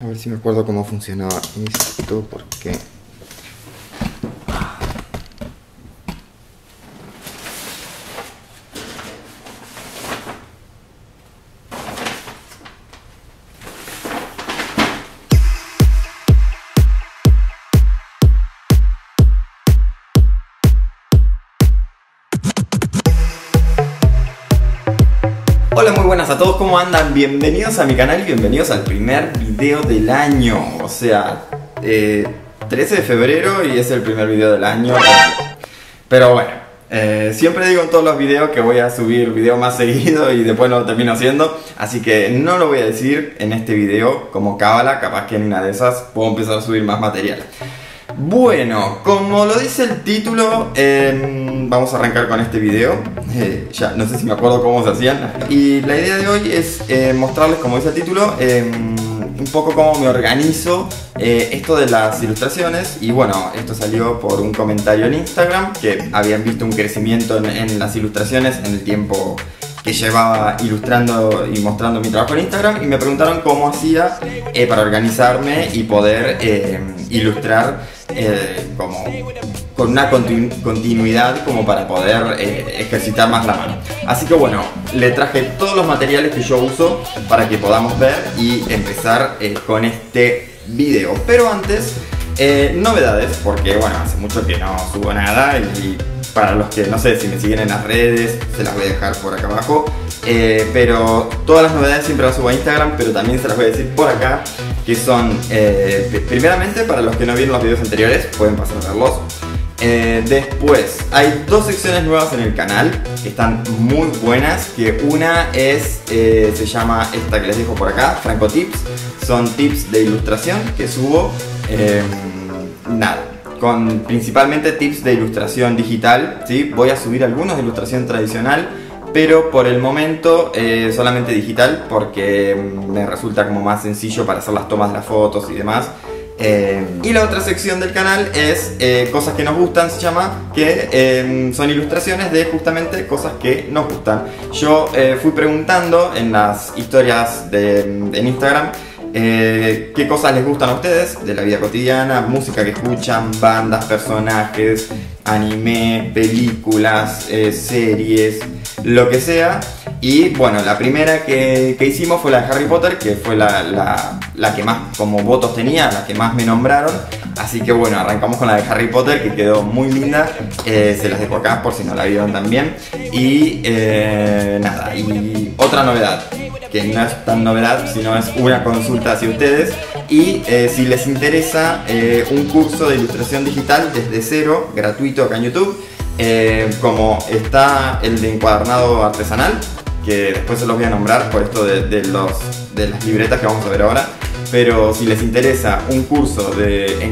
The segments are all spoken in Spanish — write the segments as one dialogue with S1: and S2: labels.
S1: A ver si me acuerdo cómo funcionaba esto, porque... Hola, muy buenas a todos, ¿cómo andan? Bienvenidos a mi canal y bienvenidos al primer video del año. O sea, 13 de febrero y es el primer video del año. Pero bueno, siempre digo en todos los videos que voy a subir video más seguido y después no lo termino haciendo. Así que no lo voy a decir en este video como cábala, capaz que en una de esas puedo empezar a subir más material. Bueno, como lo dice el título, vamos a arrancar con este video. Ya no sé si me acuerdo cómo se hacían. Y la idea de hoy es mostrarles, como dice el título, un poco cómo me organizo esto de las ilustraciones. Y bueno, esto salió por un comentario en Instagram, que habían visto un crecimiento en las ilustraciones en el tiempo que llevaba ilustrando y mostrando mi trabajo en Instagram, y me preguntaron cómo hacía para organizarme y poder ilustrar como con una continuidad, como para poder ejercitar más la mano. Así que bueno, le traje todos los materiales que yo uso para que podamos ver y empezar con este video. Pero antes, novedades, porque bueno, hace mucho que no subo nada, y para los que no sé si me siguen en las redes, se las voy a dejar por acá abajo. Pero todas las novedades siempre las subo a Instagram, pero también se las voy a decir por acá, que son, primeramente, para los que no vieron los videos anteriores, pueden pasar a verlos. Después, hay dos secciones nuevas en el canal que están muy buenas, que una es, se llama esta que les dejo por acá, Franco Tips. Son tips de ilustración que subo, nada, con principalmente tips de ilustración digital, ¿sí? Voy a subir algunos de ilustración tradicional, pero por el momento solamente digital, porque me resulta como más sencillo para hacer las tomas de las fotos y demás. Y la otra sección del canal es cosas que nos gustan, se llama, que son ilustraciones de justamente cosas que nos gustan. Yo fui preguntando en las historias en Instagram qué cosas les gustan a ustedes de la vida cotidiana, música que escuchan, bandas, personajes, anime, películas, series, lo que sea. Y bueno, la primera que hicimos fue la de Harry Potter, que fue la que más como votos tenía, la que más me nombraron. Así que bueno, arrancamos con la de Harry Potter, que quedó muy linda. Se las dejo acá por si no la vieron también. Y nada, y otra novedad, que no es tan novedad, sino es una consulta hacia ustedes. Y si les interesa un curso de ilustración digital desde cero, gratuito acá en YouTube, como está el de encuadernado artesanal, que después se los voy a nombrar por esto de las libretas que vamos a ver ahora. Pero si les interesa un curso de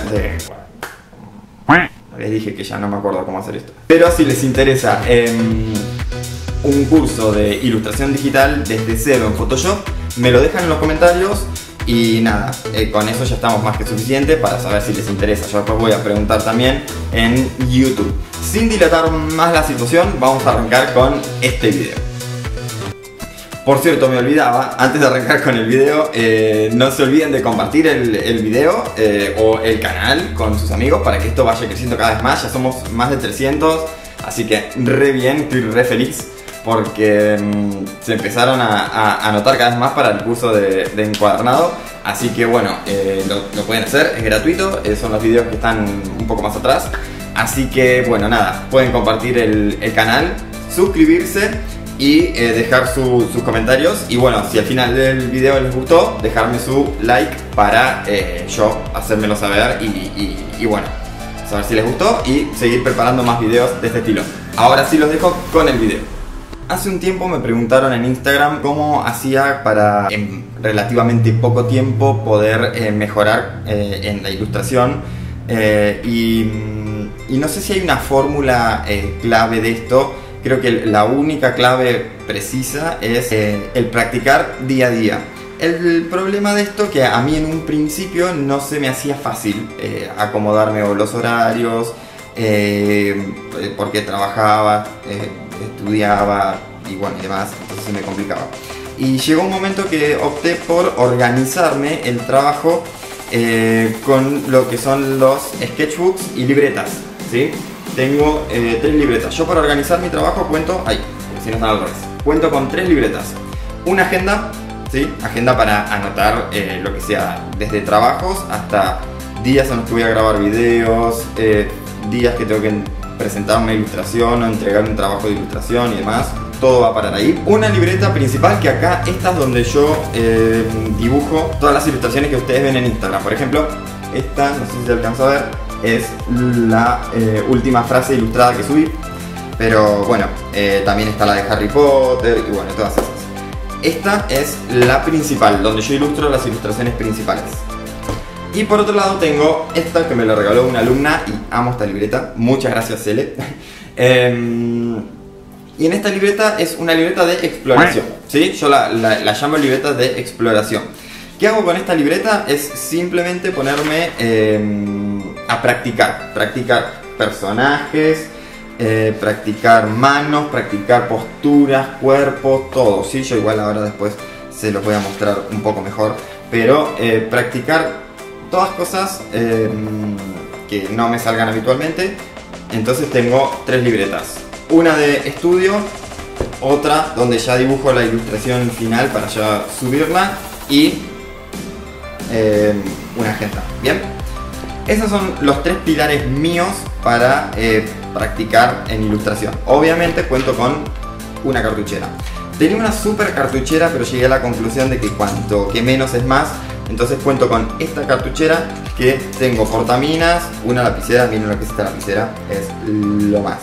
S1: les dije que ya no me acuerdo cómo hacer esto. Pero si les interesa un curso de ilustración digital desde cero en Photoshop, me lo dejan en los comentarios. Y nada, con eso ya estamos más que suficiente para saber si les interesa. Yo después voy a preguntar también en YouTube. Sin dilatar más la situación, vamos a arrancar con este video. Por cierto, me olvidaba, antes de arrancar con el video, no se olviden de compartir el video o el canal con sus amigos para que esto vaya creciendo cada vez más. Ya somos más de 300, así que re bien, estoy re feliz, porque se empezaron a anotar cada vez más para el curso de encuadernado. Así que bueno, lo pueden hacer, es gratuito, son los videos que están un poco más atrás. Así que bueno, nada, pueden compartir el canal, suscribirse y dejar sus comentarios. Y bueno, si al final del video les gustó, dejarme su like para yo hacérmelo saber y bueno, saber si les gustó y seguir preparando más videos de este estilo. Ahora sí los dejo con el video. Hace un tiempo me preguntaron en Instagram cómo hacía para en relativamente poco tiempo poder mejorar en la ilustración, y no sé si hay una fórmula clave de esto. Creo que la única clave precisa es el practicar día a día. El problema de esto, que a mí en un principio no se me hacía fácil acomodarme los horarios, porque trabajaba, estudiaba y bueno y demás, entonces se me complicaba. y llegó un momento que opté por organizarme el trabajo con lo que son los sketchbooks y libretas, ¿sí? Tengo 3 libretas. Yo para organizar mi trabajo cuento, si no están al revés, cuento con 3 libretas. Una agenda, ¿sí? Agenda para anotar lo que sea, desde trabajos hasta días en los que voy a grabar videos, días que tengo que presentar una ilustración o entregar un trabajo de ilustración y demás. Todo va a parar ahí. Una libreta principal, que acá esta es donde yo dibujo todas las ilustraciones que ustedes ven en Instagram. Por ejemplo, esta, no sé si se alcanza a ver, es la última frase ilustrada que subí. Pero bueno, también está la de Harry Potter y bueno, todas esas. Esta es la principal, donde yo ilustro las ilustraciones principales. Y por otro lado tengo esta que me la regaló una alumna y amo esta libreta. Muchas gracias, Cele. Y en esta libreta es una libreta de exploración, ¿sí? Yo la llamo libreta de exploración. ¿Qué hago con esta libreta? Es simplemente ponerme a practicar personajes, practicar manos, practicar posturas, cuerpos, todo, ¿sí? Yo igual ahora después se los voy a mostrar un poco mejor, pero practicar todas cosas que no me salgan habitualmente. Entonces tengo 3 libretas. Una de estudio, otra donde ya dibujo la ilustración final para ya subirla y una agenda. Bien, esos son los 3 pilares míos para practicar en ilustración. Obviamente cuento con una cartuchera. Tenía una super cartuchera, pero llegué a la conclusión de que menos es más. Entonces cuento con esta cartuchera que tengo portaminas, una lapicera. Miren lo que es esta lapicera, es lo más.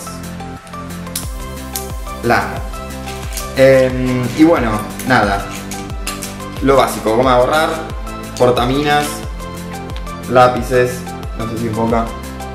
S1: Y bueno, nada, lo básico, goma de borrar, portaminas, lápices, no sé si enfoca.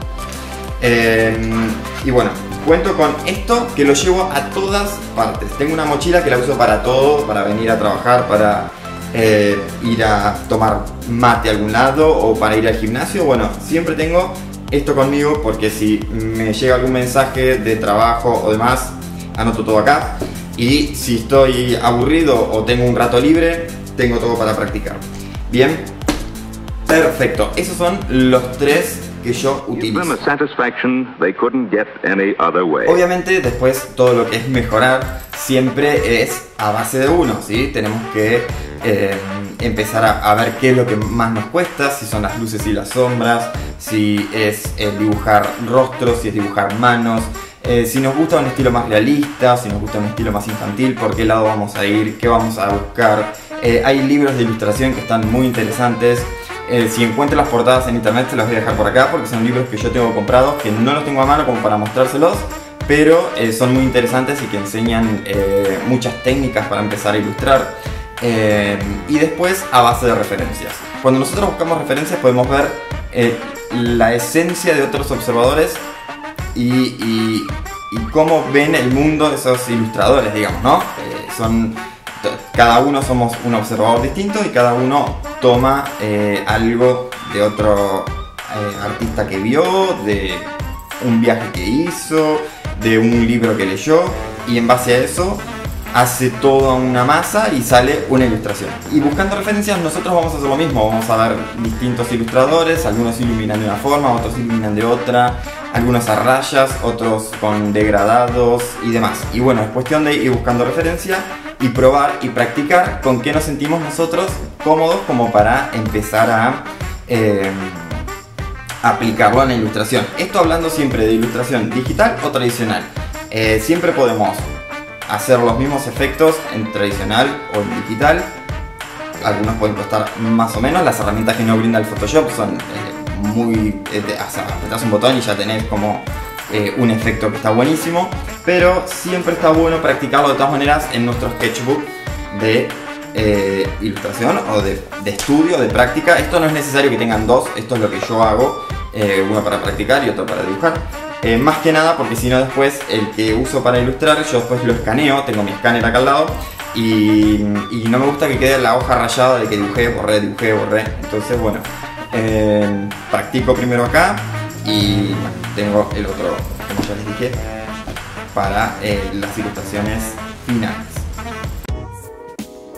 S1: Y bueno, cuento con esto que lo llevo a todas partes. Tengo una mochila que la uso para todo, para venir a trabajar, para ir a tomar mate a algún lado o para ir al gimnasio. Bueno, siempre tengo esto conmigo porque si me llega algún mensaje de trabajo o demás, anoto todo acá. Y si estoy aburrido o tengo un rato libre, tengo todo para practicar. Bien, perfecto. Esos son los 3 que yo utilizo. Obviamente después todo lo que es mejorar siempre es a base de uno, ¿sí? Tenemos que empezar a ver qué es lo que más nos cuesta, si son las luces y las sombras, si es dibujar rostros, si es dibujar manos, si nos gusta un estilo más realista, si nos gusta un estilo más infantil, por qué lado vamos a ir, qué vamos a buscar. Hay libros de ilustración que están muy interesantes. Si encuentro las portadas en internet se las voy a dejar por acá porque son libros que yo tengo comprados, que no los tengo a mano como para mostrárselos, pero son muy interesantes y que enseñan muchas técnicas para empezar a ilustrar. Y después a base de referencias. Cuando nosotros buscamos referencias podemos ver la esencia de otros observadores y cómo ven el mundo esos ilustradores, digamos, ¿no? Cada uno somos un observador distinto y cada uno toma algo de otro artista que vio, de un viaje que hizo, de un libro que leyó, y en base a eso hace toda una masa y sale una ilustración. Y buscando referencias nosotros vamos a hacer lo mismo, vamos a ver distintos ilustradores, algunos iluminan de una forma, otros iluminan de otra, algunos a rayas, otros con degradados y demás. Y bueno, es cuestión de ir buscando referencia y probar y practicar con qué nos sentimos nosotros cómodos como para empezar a aplicarlo en la ilustración. Esto hablando siempre de ilustración digital o tradicional. Siempre podemos hacer los mismos efectos en tradicional o en digital. Algunos pueden costar más o menos. Las herramientas que nos brinda el Photoshop son muy... apretas un botón y ya tenés como un efecto que está buenísimo. Pero siempre está bueno practicarlo de todas maneras en nuestro sketchbook de ilustración o de estudio, de práctica. Esto no es necesario que tengan dos, esto es lo que yo hago, uno para practicar y otro para dibujar. Más que nada porque si no después el que uso para ilustrar yo después lo escaneo, tengo mi escáner acá al lado y no me gusta que quede la hoja rayada de que dibujé, borré, entonces bueno, practico primero acá y bueno, tengo el otro, como ya les dije, para las ilustraciones finales.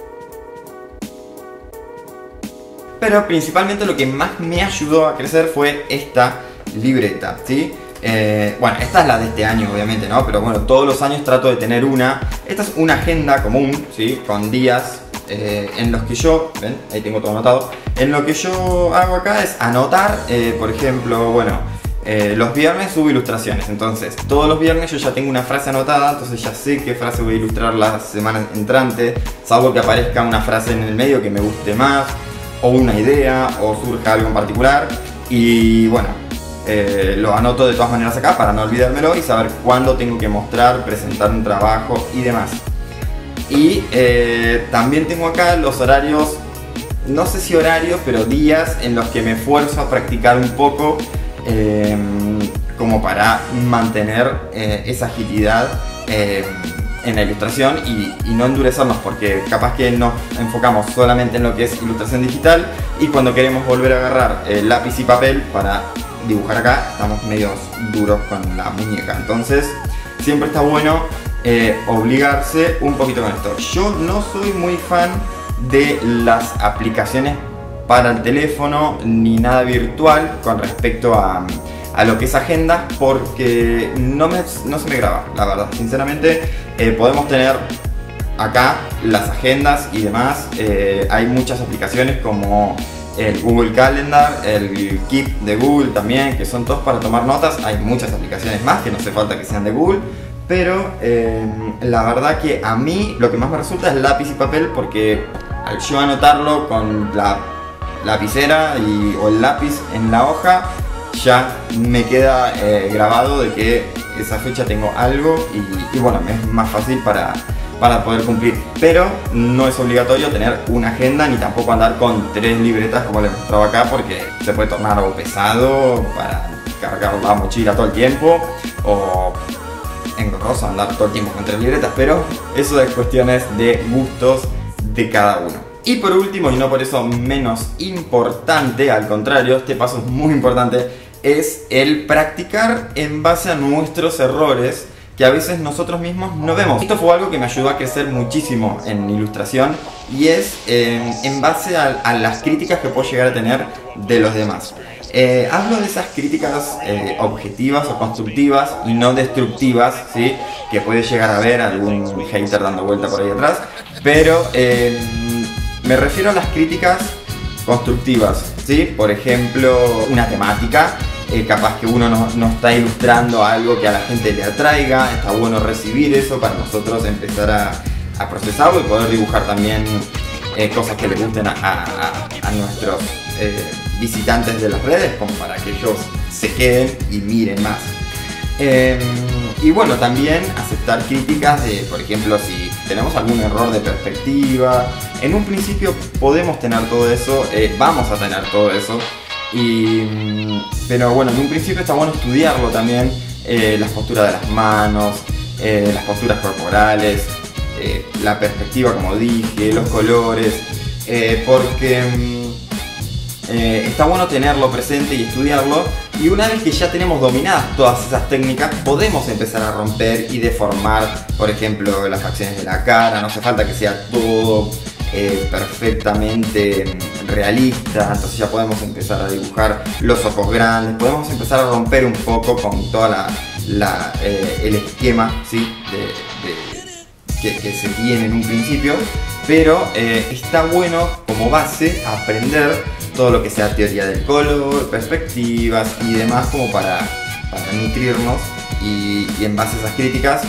S1: pero principalmente lo que más me ayudó a crecer fue esta libreta, ¿sí? Bueno, esta es la de este año obviamente, ¿no? Pero bueno, todos los años trato de tener una. Esta es una agenda común, ¿sí? Con días en los que yo, ven, ahí tengo todo anotado. En lo que yo hago acá es anotar, por ejemplo, bueno, los viernes subo ilustraciones. Entonces, todos los viernes yo ya tengo una frase anotada, entonces ya sé qué frase voy a ilustrar la semana entrante, salvo que aparezca una frase en el medio que me guste más, o una idea, o surja algo en particular. Y bueno, lo anoto de todas maneras acá para no olvidármelo y saber cuándo tengo que mostrar, presentar un trabajo y demás. Y también tengo acá los horarios, no sé si horarios, pero días en los que me esfuerzo a practicar un poco, como para mantener esa agilidad en la ilustración y no endurecernos, porque capaz que nos enfocamos solamente en lo que es ilustración digital y cuando queremos volver a agarrar lápiz y papel para dibujar acá, estamos medio duros con la muñeca. Entonces siempre está bueno obligarse un poquito con esto. Yo no soy muy fan de las aplicaciones para el teléfono ni nada virtual con respecto a lo que es agenda, porque no se me graba, la verdad. Sinceramente, podemos tener acá las agendas y demás. Hay muchas aplicaciones como el Google Calendar, el Keep de Google también, que son todos para tomar notas. Hay muchas aplicaciones más que no hace falta que sean de Google, pero la verdad que a mí lo que más me resulta es lápiz y papel, porque al yo anotarlo con la lapicera o el lápiz en la hoja, ya me queda grabado de que esa fecha tengo algo y bueno, me es más fácil para poder cumplir. Pero no es obligatorio tener una agenda ni tampoco andar con 3 libretas como les mostraba acá, porque se puede tornar algo pesado para cargar la mochila todo el tiempo, o engorroso andar todo el tiempo con 3 libretas, pero eso es cuestiones de gustos de cada uno. Y por último, y no por eso menos importante, al contrario, este paso es muy importante, es el practicar en base a nuestros errores que a veces nosotros mismos no vemos. Esto fue algo que me ayudó a crecer muchísimo en ilustración, y es en base a las críticas que puedo llegar a tener de los demás. Hablo de esas críticas objetivas o constructivas y no destructivas, ¿sí? Que puede llegar a haber algún hater dando vuelta por ahí atrás, pero me refiero a las críticas constructivas, ¿sí? Por ejemplo, una temática, capaz que uno no está ilustrando algo que a la gente le atraiga. Está bueno recibir eso para nosotros empezar a procesarlo y poder dibujar también cosas que les gusten a nuestros visitantes de las redes, como para que ellos se queden y miren más. Y bueno, también aceptar críticas de, por ejemplo, si tenemos algún error de perspectiva. En un principio podemos tener todo eso, vamos a tener todo eso, pero bueno, en un principio está bueno estudiarlo también, las posturas de las manos, las posturas corporales, la perspectiva, como dije, los colores, porque está bueno tenerlo presente y estudiarlo. Y una vez que ya tenemos dominadas todas esas técnicas, podemos empezar a romper y deformar, por ejemplo, las facciones de la cara. No hace falta que sea todo perfectamente realista, entonces ya podemos empezar a dibujar los ojos grandes, podemos empezar a romper un poco con toda el esquema, ¿sí? que se tiene en un principio, pero está bueno como base aprender todo lo que sea teoría del color, perspectivas y demás, como para nutrirnos y en base a esas críticas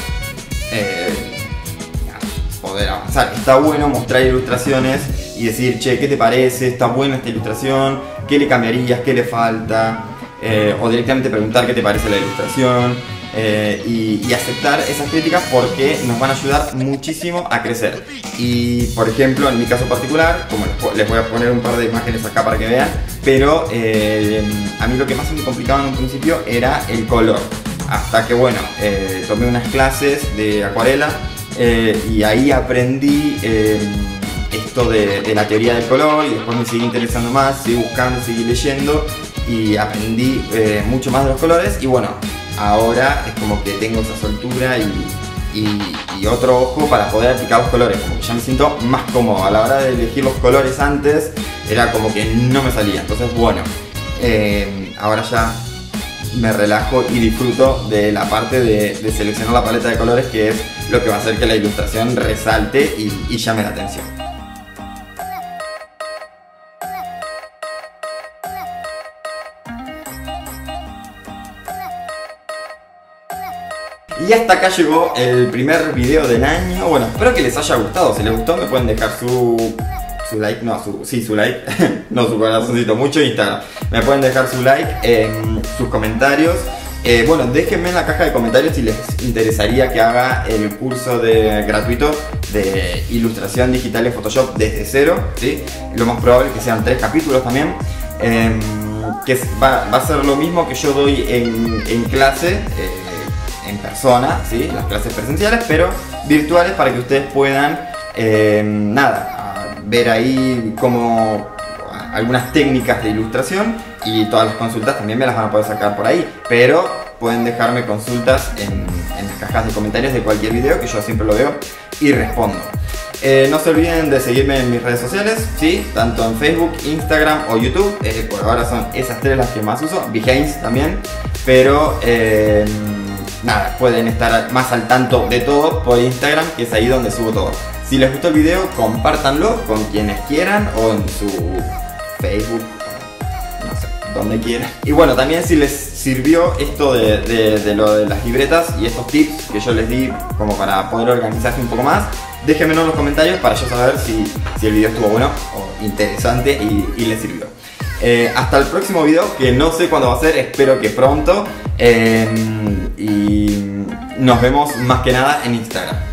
S1: poder avanzar. Está bueno mostrar ilustraciones y decir, che, ¿qué te parece? ¿Está buena esta ilustración? ¿Qué le cambiarías? ¿Qué le falta? O directamente preguntar qué te parece la ilustración, y aceptar esas críticas, porque nos van a ayudar muchísimo a crecer. Y por ejemplo, en mi caso particular, como les voy a poner un par de imágenes acá para que vean, pero a mí lo que más se me complicaba en un principio era el color, hasta que bueno, tomé unas clases de acuarela, y ahí aprendí esto de la teoría del color, y después me seguí interesando más, seguí buscando, seguí leyendo y aprendí mucho más de los colores. Y bueno, ahora es como que tengo esa soltura y otro ojo para poder aplicar los colores, como que ya me siento más cómodo a la hora de elegir los colores. Antes era como que no me salía. Entonces bueno, ahora ya me relajo y disfruto de la parte de seleccionar la paleta de colores, que es lo que va a hacer que la ilustración resalte y llame la atención. Y hasta acá llegó el primer video del año. Bueno, espero que les haya gustado. Si les gustó me pueden dejar su like, no, su like, no su corazoncito, mucho Instagram. Me pueden dejar su like, sus comentarios. Bueno, déjenme en la caja de comentarios si les interesaría que haga el curso gratuito de ilustración digital en Photoshop desde cero, ¿sí? Lo más probable es que sean 3 capítulos también. Que va a ser lo mismo que yo doy en clase, en persona, ¿sí? Las clases presenciales, pero virtuales, para que ustedes puedan, ver ahí como algunas técnicas de ilustración, y todas las consultas también me las van a poder sacar por ahí, pero pueden dejarme consultas en las cajas de comentarios de cualquier video, que yo siempre lo veo y respondo. No se olviden de seguirme en mis redes sociales, ¿sí? Tanto en Facebook, Instagram o YouTube. Por ahora son esas 3 las que más uso, Behance también, pero nada, pueden estar más al tanto de todo por Instagram, que es ahí donde subo todo. Si les gustó el video, compártanlo con quienes quieran, o en su Facebook, no sé, donde quieran. Y bueno, también si les sirvió esto de lo de las libretas y estos tips que yo les di como para poder organizarse un poco más, déjenmelo en los comentarios para yo saber si el video estuvo bueno o interesante y les sirvió. Hasta el próximo video, que no sé cuándo va a ser, espero que pronto. Y nos vemos más que nada en Instagram.